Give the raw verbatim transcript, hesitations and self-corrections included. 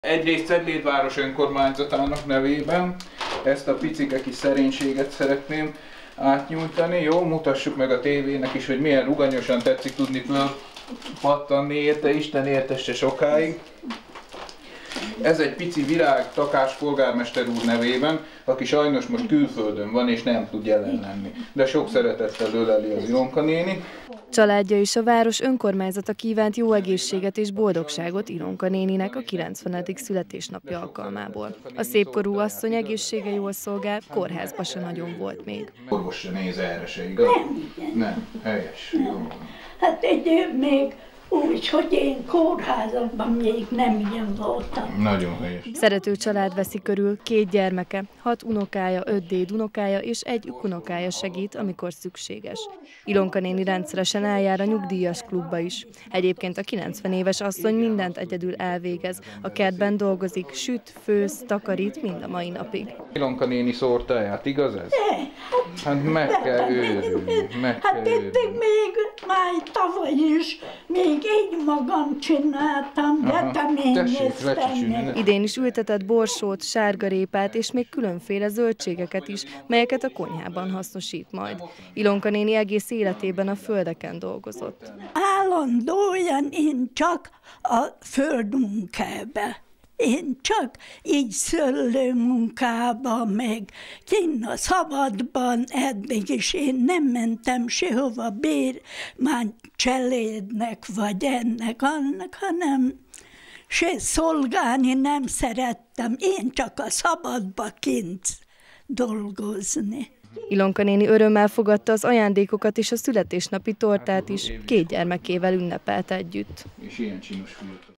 Egyrészt Ceglédváros önkormányzatának nevében ezt a picike kis szerénységet szeretném átnyújtani. Jó, mutassuk meg a tévének is, hogy milyen ruganyosan tetszik tudni föl pattanni érte, Isten értesse sokáig. Ez egy pici virág Takás polgármester úr nevében, aki sajnos most külföldön van és nem tud jelen lenni. De sok szeretettel öleli az Ilonka néni. Családja és a város önkormányzata kívánt jó egészséget és boldogságot Ilonka néninek a kilencvenedik születésnapja alkalmából. A szépkorú asszony egészsége jól szolgál, kórházba se nagyon volt még. Orvos se néz erre se, igaz? Nem, igen. Nem, helyes. Jó. Hát egy még úgy, hogy én kórházakban még nem ilyen voltam. Nagyon helyes. Szerető család veszi körül, két gyermeke, hat unokája, öt dédunokája és egy unokája segít, amikor szükséges. Ilonka néni rendszeresen eljár a nyugdíjas klubba is. Egyébként a kilencven éves asszony mindent egyedül elvégez. A kertben dolgozik, süt, főz, takarít mind a mai napig. Ilonka néni szórtáját, igaz ez? Hát meg kell őrülni, meg Hát kell itt még már tavaly is, még én magam csináltam, veteményeztem. Idén is ültetett borsót, sárgarépát és még különféle zöldségeket is, melyeket a konyhában hasznosít majd. Ilonka néni egész életében a földeken dolgozott. Állandóan én csak a földmunkába. Én csak így szőlő munkába, meg kinn a szabadban, eddig is én nem mentem sehova bérmány cselédnek, vagy ennek, annak, hanem se szolgálni nem szerettem, én csak a szabadba kint dolgozni. Ilonka néni örömmel fogadta az ajándékokat és a születésnapi tortát is, két gyermekével ünnepelt együtt. És ilyen csinos fiúk.